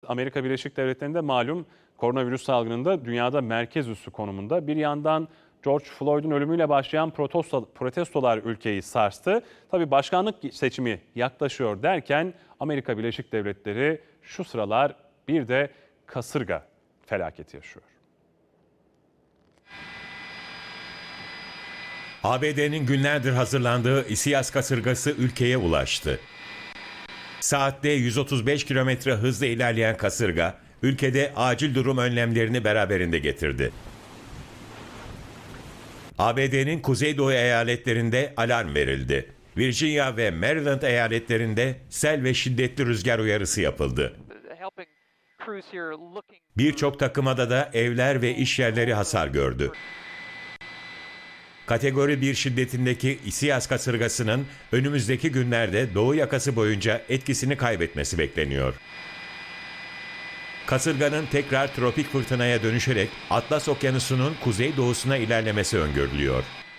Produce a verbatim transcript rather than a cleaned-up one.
Amerika Birleşik Devletleri'nde malum koronavirüs salgınında dünyada merkez üssü konumunda. Bir yandan George Floyd'un ölümüyle başlayan protesto, protestolar ülkeyi sarstı. Tabii başkanlık seçimi yaklaşıyor derken Amerika Birleşik Devletleri şu sıralar bir de kasırga felaketi yaşıyor. A B D'nin günlerdir hazırlandığı İSİAS kasırgası ülkeye ulaştı. Saatte yüz otuz beş kilometre hızla ilerleyen kasırga, ülkede acil durum önlemlerini beraberinde getirdi. A B D'nin kuzeydoğu eyaletlerinde alarm verildi. Virginia ve Maryland eyaletlerinde sel ve şiddetli rüzgar uyarısı yapıldı. Birçok takımada da evler ve iş yerleri hasar gördü. Kategori bir şiddetindeki İSİAS kasırgasının önümüzdeki günlerde doğu yakası boyunca etkisini kaybetmesi bekleniyor. Kasırganın tekrar tropik fırtınaya dönüşerek Atlas Okyanusu'nun kuzeydoğusuna ilerlemesi öngörülüyor.